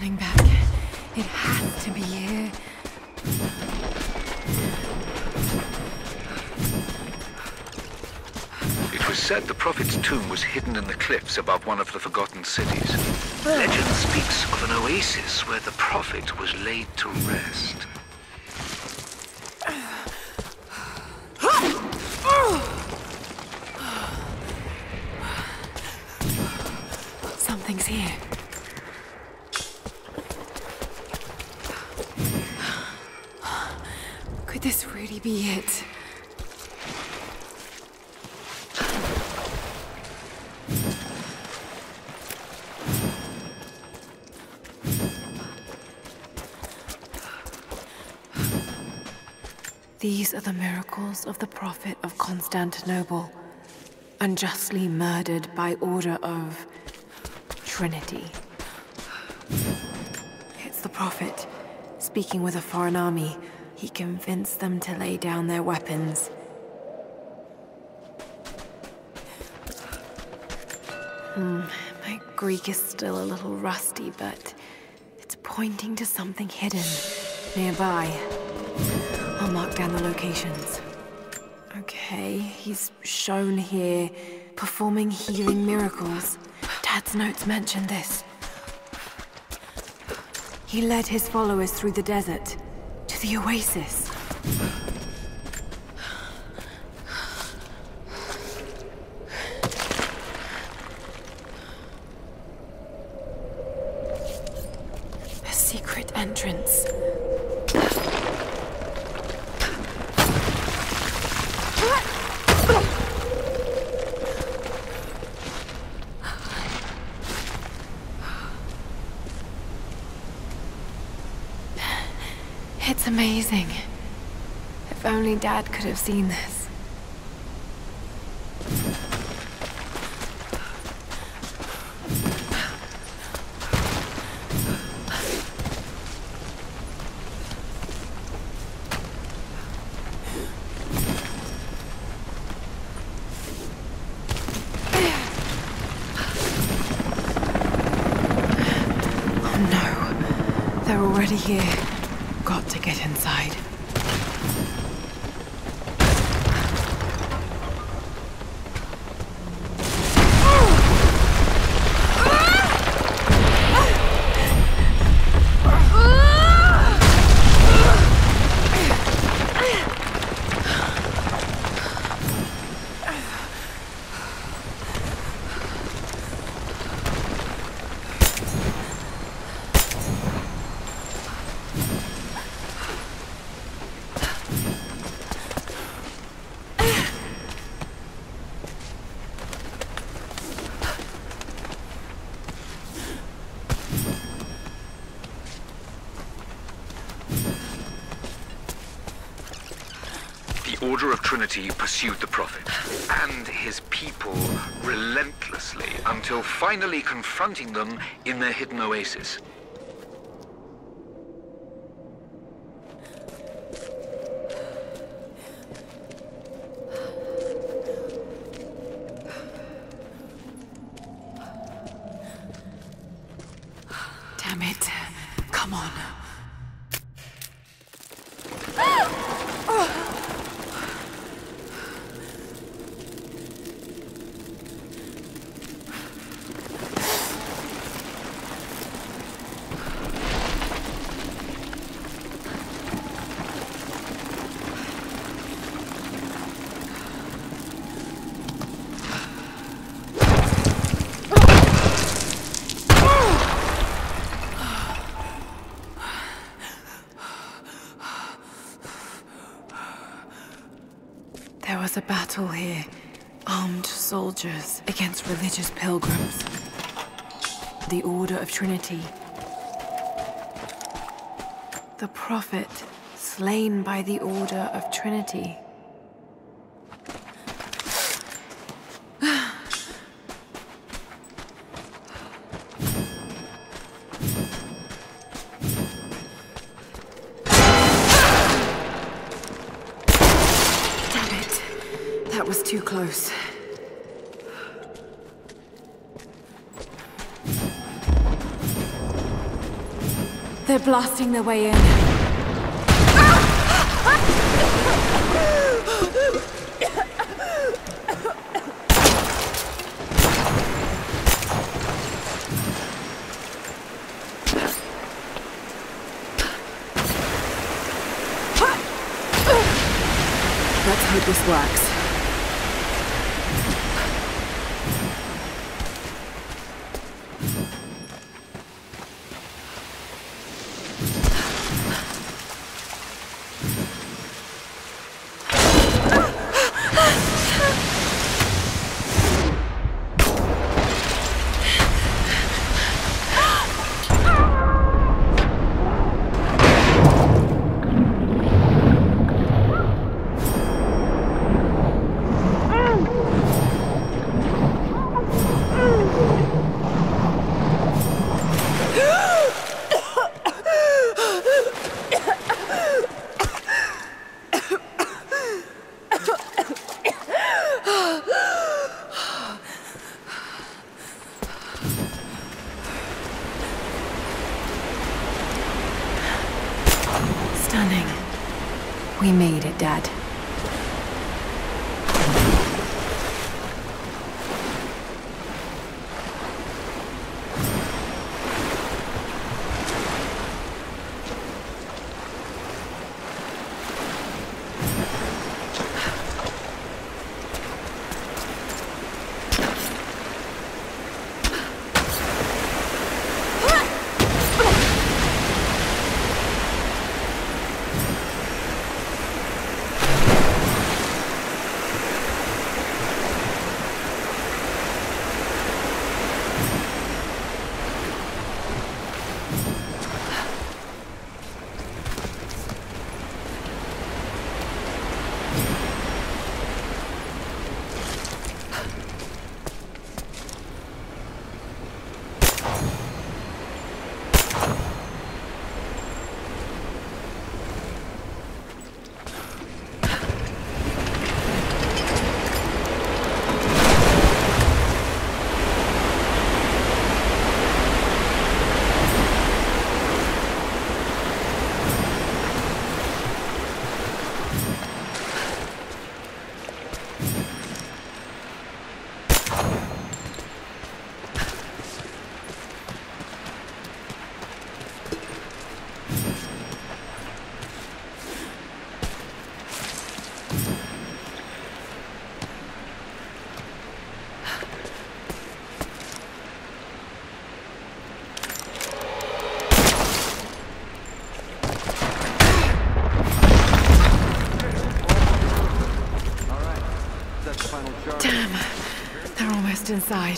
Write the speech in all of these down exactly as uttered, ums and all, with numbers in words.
turning back. It has to be here. It was said the Prophet's tomb was hidden in the cliffs above one of the forgotten cities. Legend speaks of an oasis where the Prophet was laid to rest. Something's here. Could this really be it? These are the miracles of the Prophet of Constantinople, unjustly murdered by order of Trinity. It's the Prophet, speaking with a foreign army. He convinced them to lay down their weapons. Hmm, my Greek is still a little rusty, but it's pointing to something hidden nearby. I'll mark down the locations. Okay, he's shown here, performing healing miracles. Dad's notes mention this. He led his followers through the desert, to the oasis. A secret entrance. It's amazing. If only Dad could have seen this. Oh no, they're already here. Got to get inside. The Order of Trinity pursued the Prophet and his people relentlessly until finally confronting them in their hidden oasis. Damn it. Come on. There was a battle here. Armed soldiers against religious pilgrims. The Order of Trinity. The Prophet, slain by the Order of Trinity. That was too close. They're blasting their way in. Let's hope this works. Stunning. We made it, Dad. Damn, they're almost inside.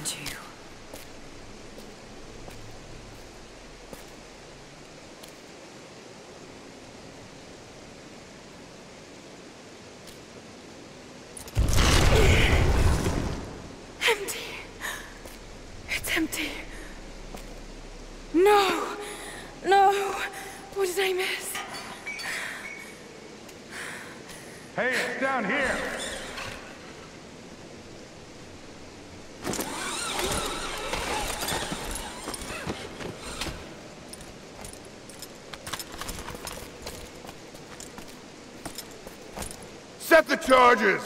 found you. Empty. It's empty. No! No! What did I miss? Hey, it's down here! Set the charges!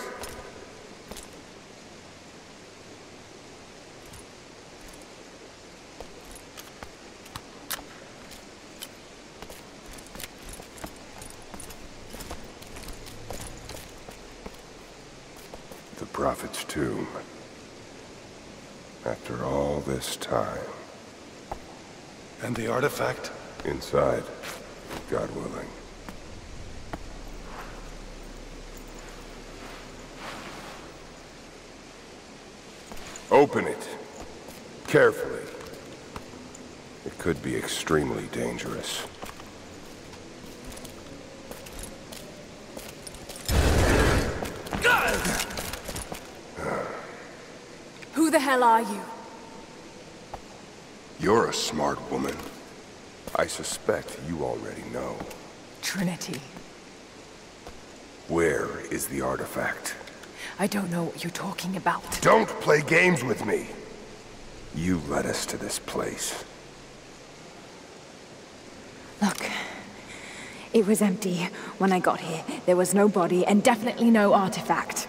The Prophet's tomb. After all this time. And the artifact? Inside, God willing. Open it. Carefully. It could be extremely dangerous. Who the hell are you? You're a smart woman. I suspect you already know. Trinity. Where is the artifact? I don't know what you're talking about. Don't play games with me! You led us to this place. Look, it was empty when I got here. There was no body and definitely no artifact.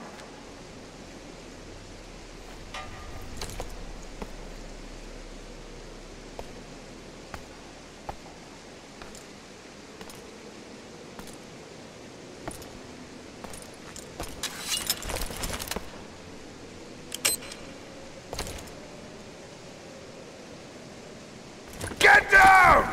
Get down!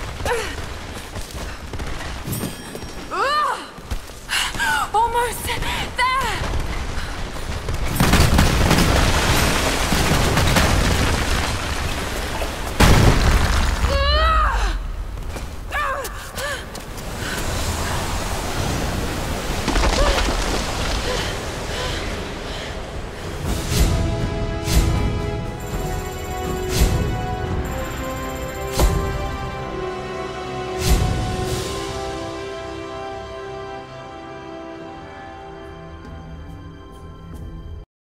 Almost!